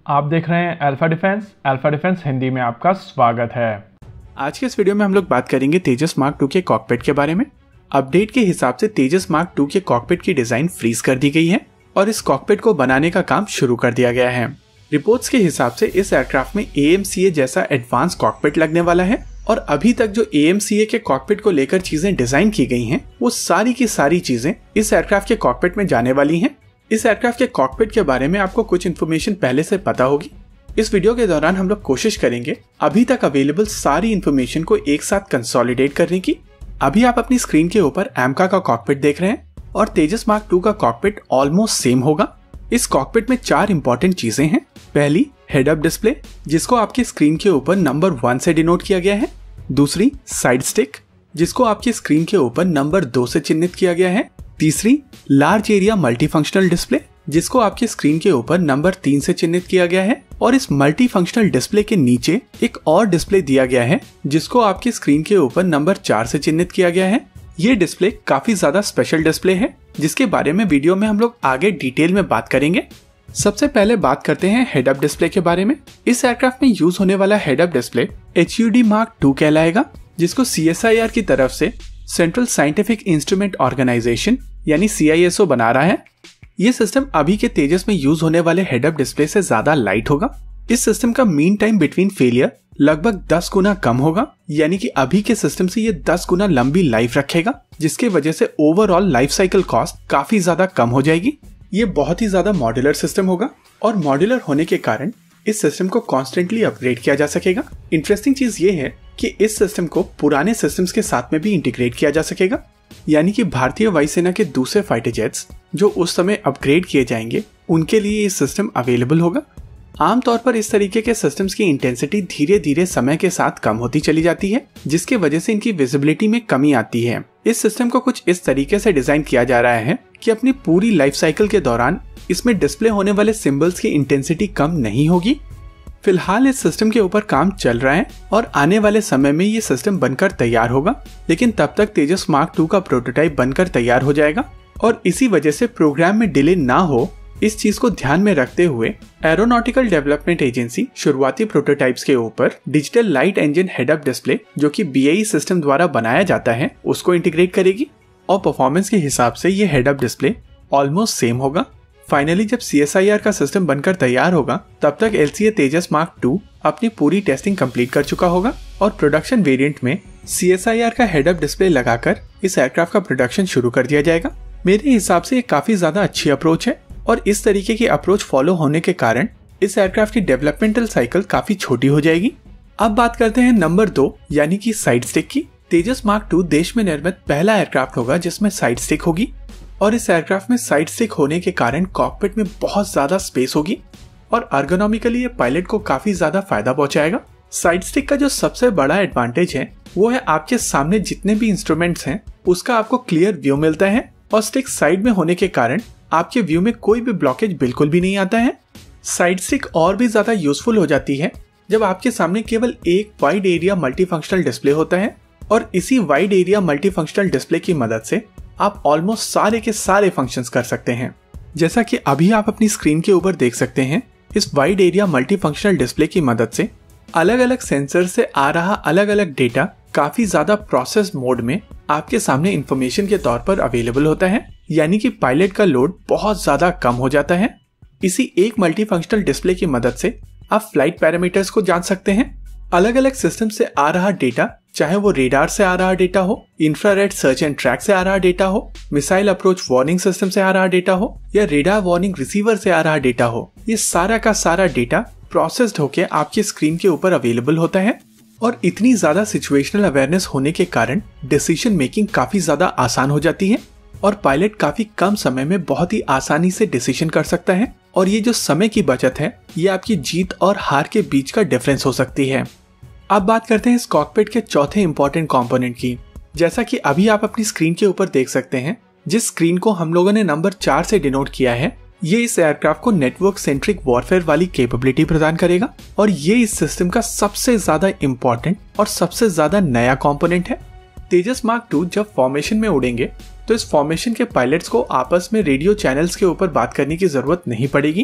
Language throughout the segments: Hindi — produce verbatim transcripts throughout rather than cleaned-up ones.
आप देख रहे हैं Alpha Defence. Alpha Defence Hindi में आपका स्वागत है। आज के इस वीडियो में हम लोग बात करेंगे तेजस मार्क टू के कॉकपिट के बारे में। अपडेट के हिसाब से तेजस मार्क टू के कॉकपिट की डिजाइन फ्रीज कर दी गई है और इस कॉकपिट को बनाने का काम शुरू कर दिया गया है। रिपोर्ट्स के हिसाब से इस एयरक्राफ्ट में ए एम सी ए जैसा एडवांस कॉकपिट लगने वाला है और अभी तक जो ए एम सी ए के कॉकपिट को लेकर चीजें डिजाइन की गई हैं, वो सारी की सारी चीजें इस एयरक्राफ्ट के कॉकपिट में जाने वाली हैं। इस एयरक्राफ्ट के कॉकपिट के बारे में आपको कुछ इन्फॉर्मेशन पहले से पता होगी। इस वीडियो के दौरान हम लोग कोशिश करेंगे अभी तक अवेलेबल सारी इन्फॉर्मेशन को एक साथ कंसोलिडेट करने की। अभी आप अपनी स्क्रीन के ऊपर एमका का कॉकपिट देख रहे हैं और तेजस मार्क टू का कॉकपिट ऑलमोस्ट सेम होगा। इस कॉकपिट में चार इंपॉर्टेंट चीजें हैं। पहली, हेड अप डिस्प्ले, जिसको आपकी स्क्रीन के ऊपर नंबर वन से डिनोट किया गया है। दूसरी, साइड स्टिक, जिसको आपकी स्क्रीन के ऊपर नंबर दो से चिन्हित किया गया है। तीसरी, लार्ज एरिया मल्टीफंक्शनल डिस्प्ले, जिसको आपके स्क्रीन के ऊपर नंबर तीन से चिन्हित किया गया है। और इस मल्टीफंक्शनल डिस्प्ले के नीचे एक और डिस्प्ले दिया गया है, जिसको आपके स्क्रीन के ऊपर नंबर चार से चिन्हित किया गया है। ये डिस्प्ले काफी ज्यादा स्पेशल डिस्प्ले है, जिसके बारे में वीडियो में हम लोग आगे डिटेल में बात करेंगे। सबसे पहले बात करते हैं हेड अप डिस्प्ले के बारे में। इस एयरक्राफ्ट में यूज होने वाला head up display H U D Mark two कहलाएगा, जिसको सी एस आई आर की तरफ से सेंट्रल साइंटिफिक इंस्ट्रूमेंट ऑर्गेनाइजेशन यानी सी आई एस ओ बना रहा है। ये सिस्टम अभी के तेजस में यूज होने वाले हेड अप डिस्प्ले से ज्यादा लाइट होगा। इस सिस्टम का मीन टाइम बिटवीन फेलियर लगभग दस गुना कम होगा, यानी कि अभी के सिस्टम से ये दस गुना लंबी लाइफ रखेगा, जिसके वजह से ओवरऑल लाइफ साइकिल कॉस्ट काफी ज्यादा कम हो जाएगी। ये बहुत ही ज्यादा मॉड्यूलर सिस्टम होगा और मॉड्यूलर होने के कारण इस सिस्टम को कॉन्स्टेंटली अपग्रेड किया जा सकेगा। इंटरेस्टिंग चीज ये है कि इस सिस्टम को पुराने सिस्टम्स के साथ में भी इंटीग्रेट किया जा सकेगा, यानी कि भारतीय वायुसेना के दूसरे फाइटर जेट्स जो उस समय अपग्रेड किए जाएंगे, उनके लिए ये सिस्टम अवेलेबल होगा। आमतौर पर इस तरीके के सिस्टम्स की इंटेंसिटी धीरे धीरे समय के साथ कम होती चली जाती है, जिसके वजह से इनकी विजिबिलिटी में कमी आती है। इस सिस्टम को कुछ इस तरीके से डिजाइन किया जा रहा है कि अपनी पूरी लाइफ साइकिल के दौरान इसमें डिस्प्ले होने वाले सिंबल्स की इंटेंसिटी कम नहीं होगी। फिलहाल इस सिस्टम के ऊपर काम चल रहा है और आने वाले समय में ये सिस्टम बनकर तैयार होगा, लेकिन तब तक तेजस मार्क टू का प्रोटोटाइप बनकर तैयार हो जाएगा और इसी वजह से प्रोग्राम में डिले ना हो, इस चीज को ध्यान में रखते हुए एरोनॉटिकल डेवलपमेंट एजेंसी शुरुआती प्रोटोटाइप्स के ऊपर digital light engine head up display, जो कि बी ए ई सिस्टम द्वारा बनाया जाता है, उसको इंटीग्रेट करेगी और परफॉर्मेंस के हिसाब से ये head up display almost same होगा। फाइनली जब सी एस आई आर का सिस्टम बनकर तैयार होगा, तब तक L C A Tejas Mark two अपनी पूरी टेस्टिंग कंप्लीट कर चुका होगा और प्रोडक्शन वेरिएंट में सी एस आई आर का हेड अप डिस्प्ले लगाकर इस एयरक्राफ्ट का प्रोडक्शन शुरू कर दिया जाएगा। मेरे हिसाब से ये काफी ज्यादा अच्छी अप्रोच है और इस तरीके की अप्रोच फॉलो होने के कारण इस एयरक्राफ्ट की डेवलपमेंटल साइकिल काफी छोटी हो जाएगी। अब बात करते हैं नंबर दो यानी कि साइड स्टिक की। तेजस मार्क टू देश में निर्मित पहला एयरक्राफ्ट होगा जिसमें साइड स्टिक होगी और इस एयरक्राफ्ट में साइड स्टिक होने के कारण कॉकपिट में बहुत ज्यादा स्पेस होगी और अर्गोनॉमिकली ये पायलट को काफी ज्यादा फायदा पहुंचाएगा। साइड स्टिक का जो सबसे बड़ा एडवांटेज है वो है आपके सामने जितने भी इंस्ट्रूमेंट्स हैं उसका आपको क्लियर व्यू मिलता है और स्टिक साइड में होने के कारण आपके व्यू में कोई भी ब्लॉकेज बिल्कुल भी नहीं आता है। साइड स्टिक और भी ज्यादा यूजफुल हो जाती है जब आपके सामने केवल एक वाइड एरिया मल्टीफंक्शनल डिस्प्ले होता है और इसी वाइड एरिया मल्टीफंक्शनल डिस्प्ले की मदद से आप ऑलमोस्ट सारे के सारे फंक्शंस कर सकते हैं। जैसा कि अभी आप अपनी स्क्रीन के ऊपर देख सकते हैं, इस वाइड एरिया मल्टीफंक्शनल डिस्प्ले की मदद से अलग अलग सेंसर से आ रहा अलग अलग डेटा काफी ज्यादा प्रोसेस मोड में आपके सामने इंफॉर्मेशन के तौर पर अवेलेबल होता है, यानी कि पायलट का लोड बहुत ज्यादा कम हो जाता है। इसी एक मल्टीफंक्शनल डिस्प्ले की मदद से आप फ्लाइट पैरामीटर्स को जान सकते हैं। अलग अलग सिस्टम से आ रहा डेटा, चाहे वो रेडार से आ रहा डेटा हो, इंफ्रारेड सर्च एंड ट्रैक से आ रहा डेटा हो, मिसाइल अप्रोच वार्निंग सिस्टम से आ रहा डेटा हो या रेडार वार्निंग रिसीवर से आ रहा डेटा हो, ये सारा का सारा डेटा प्रोसेस्ड होकर आपकी स्क्रीन के ऊपर अवेलेबल होता है। और इतनी ज्यादा सिचुएशनल अवेयरनेस होने के कारण डिसीजन मेकिंग काफी ज्यादा आसान हो जाती है और पायलट काफी कम समय में बहुत ही आसानी से डिसीजन कर सकता है और ये जो समय की बचत है, ये आपकी जीत और हार के बीच का डिफरेंस हो सकती है। अब बात करते हैं इस कॉकपिट के चौथे इंपॉर्टेंट कंपोनेंट की। जैसा कि अभी आप अपनी स्क्रीन के ऊपर देख सकते हैं, जिस स्क्रीन को हम लोगों ने नंबर चार से डिनोट किया है, ये इस एयरक्राफ्ट को नेटवर्क सेंट्रिक वॉरफेयर वाली कैपेबिलिटी प्रदान करेगा और ये इस सिस्टम का सबसे ज्यादा इम्पोर्टेंट और सबसे ज्यादा नया कंपोनेंट है। तेजस मार्क टू जब फॉर्मेशन में उड़ेंगे तो इस फॉर्मेशन के पायलट्स को आपस में रेडियो चैनल्स के ऊपर बात करने की जरूरत नहीं पड़ेगी।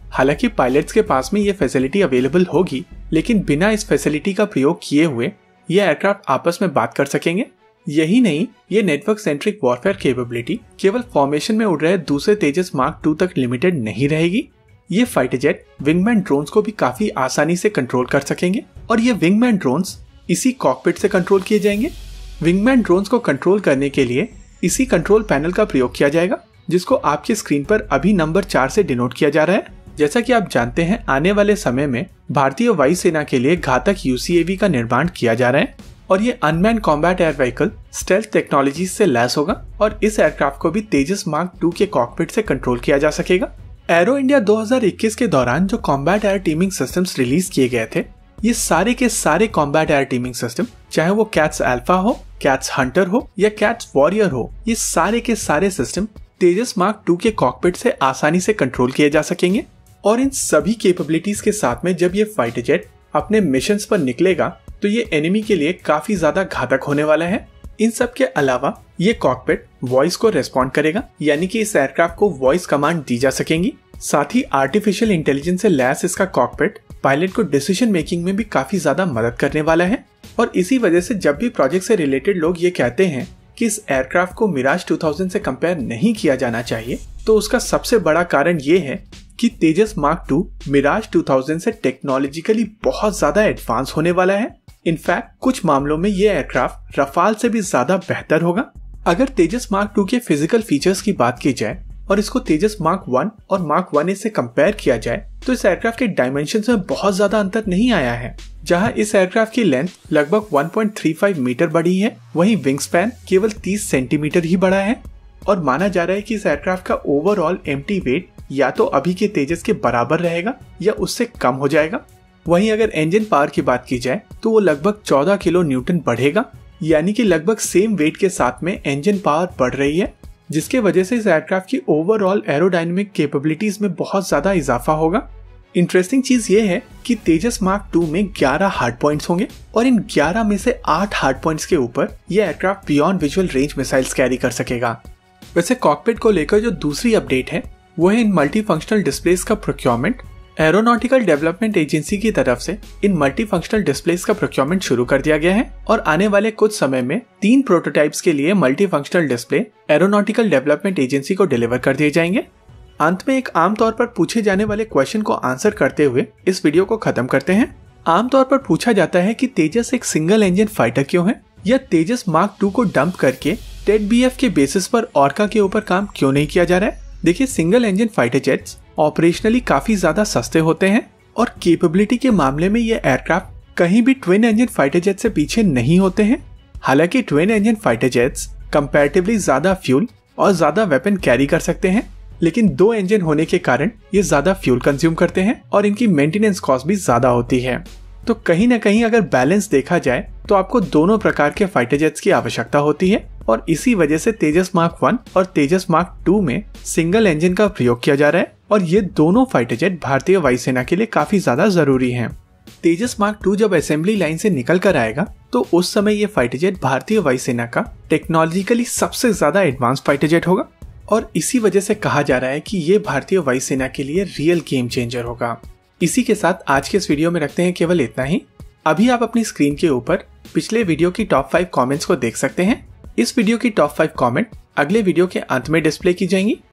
हालांकि पायलट्स के पास में ये फैसिलिटी अवेलेबल होगी, लेकिन बिना इस फैसिलिटी का प्रयोग किए हुए ये एयरक्राफ्ट आपस में बात कर सकेंगे। यही नहीं, ये नेटवर्क सेंट्रिक वॉरफेयर कैपेबिलिटी केवल फॉर्मेशन में उड़ रहे दूसरे तेजस मार्क टू तक लिमिटेड नहीं रहेगी। ये फाइटर जेट विंगमैन ड्रोन्स को भी काफी आसानी से कंट्रोल कर सकेंगे और ये विंगमैन ड्रोन्स इसी कॉकपिट से कंट्रोल किए जाएंगे। विंगमैन ड्रोन्स को कंट्रोल करने के लिए इसी कंट्रोल पैनल का प्रयोग किया जाएगा, जिसको आपके स्क्रीन पर अभी नंबर चार से डिनोट किया जा रहा है। जैसा कि आप जानते हैं, आने वाले समय में भारतीय वायुसेना के लिए घातक यूसीएवी का निर्माण किया जा रहा है और ये unmanned combat air vehicle stealth technology से लैस होगा और इस एयरक्राफ्ट को भी तेजस मार्क टू के कॉकपिट से कंट्रोल किया जा सकेगा। एरो इंडिया दो हज़ार इक्कीस के दौरान जो combat air teaming systems release किए गए थे, ये सारे के सारे कॉम्बैट एयर टीमिंग सिस्टम, चाहे वो कैट्स अल्फा हो, कैट्स हंटर हो या कैट्स वॉरियर हो, ये सारे के सारे सिस्टम तेजस मार्क टू के कॉकपिट से आसानी से कंट्रोल किए जा सकेंगे। और इन सभी कैपेबिलिटीज के साथ में जब ये फाइटर जेट अपने मिशंस पर निकलेगा तो ये एनिमी के लिए काफी ज्यादा घातक होने वाला है। इन सब के अलावा ये कॉकपिट वॉइस को रेस्पॉन्ड करेगा, यानी कि इस एयरक्राफ्ट को वॉइस कमांड दी जा सकेंगी। साथ ही आर्टिफिशियल इंटेलिजेंस से लैस इसका कॉकपिट पायलट को डिसीजन मेकिंग में भी काफी ज्यादा मदद करने वाला है। और इसी वजह से जब भी प्रोजेक्ट से रिलेटेड लोग ये कहते हैं कि इस एयरक्राफ्ट को मिराज टू थाउज़ेंड से कंपेयर नहीं किया जाना चाहिए, तो उसका सबसे बड़ा कारण ये है कि Tejas Mark two Mirage two thousand से टेक्नोलॉजिकली बहुत ज्यादा एडवांस होने वाला है। इनफैक्ट कुछ मामलों में ये एयरक्राफ्ट रफाल से भी ज्यादा बेहतर होगा। अगर तेजस मार्क टू के फिजिकल फीचर्स की बात की जाए और इसको तेजस मार्क वन और मार्क वन ए से कंपेयर किया जाए, तो इस एयरक्राफ्ट के डायमेंशंस में बहुत ज्यादा अंतर नहीं आया है। जहां इस एयरक्राफ्ट की लेंथ लगभग one point three five metre बढ़ी है, वहीं विंग स्पैन केवल तीस सेंटीमीटर ही बढ़ा है और माना जा रहा है कि इस एयरक्राफ्ट का ओवरऑल एम्प्टी वेट या तो अभी के तेजस के बराबर रहेगा या उससे कम हो जाएगा। वहीं अगर इंजन पावर की बात की जाए तो वो लगभग चौदह किलो न्यूटन बढ़ेगा, यानी कि लगभग सेम वेट के साथ में इंजन पावर बढ़ रही है, जिसके वजह से इस एयरक्राफ्ट की ओवरऑल एरोडायनेमिक कैपेबिलिटीज में बहुत ज्यादा इजाफा होगा। इंटरेस्टिंग चीज ये है कि तेजस मार्क टू में ग्यारह हार्ड पॉइंट्स होंगे और इन ग्यारह में से आठ हार्ड पॉइंट्स के ऊपर यह aircraft beyond visual range missiles carry कर सकेगा। वैसे कॉकपिट को लेकर जो दूसरी अपडेट है वो है इन मल्टी फंक्शनल डिस्प्लेस का प्रोक्योरमेंट। एरोनॉटिकल डेवलपमेंट एजेंसी की तरफ से इन मल्टी फंक्शनल डिस्प्लेस का प्रोक्योरमेंट शुरू कर दिया गया है और आने वाले कुछ समय में तीन प्रोटोटाइप्स के लिए multi functional display Aeronautical Development Agency को डिलीवर कर दिए जाएंगे। अंत में एक आमतौर पर पूछे जाने वाले क्वेश्चन को आंसर करते हुए इस वीडियो को खत्म करते हैं। आमतौर पर पूछा जाता है कि तेजस एक सिंगल इंजन फाइटर क्यों है, या तेजस मार्क टू को डंप करके टेड बी एफ के बेसिस पर ऑर्का के ऊपर काम क्यों नहीं किया जा रहा है। देखिए, single engine fighter jets operationally काफी ज्यादा सस्ते होते हैं और कैपेबिलिटी के मामले में ये एयरक्राफ्ट कहीं भी ट्विन इंजन फाइटर जेट से पीछे नहीं होते हैं। हालांकि twin engine fighter jets comparatively ज्यादा फ्यूल और ज्यादा वेपन कैरी कर सकते हैं, लेकिन दो इंजन होने के कारण ये ज्यादा फ्यूल कंज्यूम करते हैं और इनकी मेंटेनेंस कॉस्ट भी ज्यादा होती है। तो कहीं ना कहीं अगर बैलेंस देखा जाए तो आपको दोनों प्रकार के फाइटर जेट्स की आवश्यकता होती है और इसी वजह से तेजस मार्क वन और तेजस मार्क टू में सिंगल इंजन का प्रयोग किया जा रहा है और ये दोनों फाइटर जेट भारतीय वायुसेना के लिए काफी ज्यादा जरूरी हैं। तेजस मार्क टू जब असेंबली लाइन से निकल कर आएगा तो उस समय ये फाइटर जेट भारतीय वायुसेना का टेक्नोलॉजिकली सबसे ज्यादा एडवांस फाइटर जेट होगा और इसी वजह से कहा जा रहा है कि ये भारतीय वायुसेना के लिए रियल गेम चेंजर होगा। इसी के साथ आज के इस वीडियो में रखते हैं केवल इतना ही। अभी आप अपनी स्क्रीन के ऊपर पिछले वीडियो की टॉप फाइव कमेंट्स को देख सकते हैं। इस वीडियो की टॉप फाइव कमेंट अगले वीडियो के अंत में डिस्प्ले की जाएंगी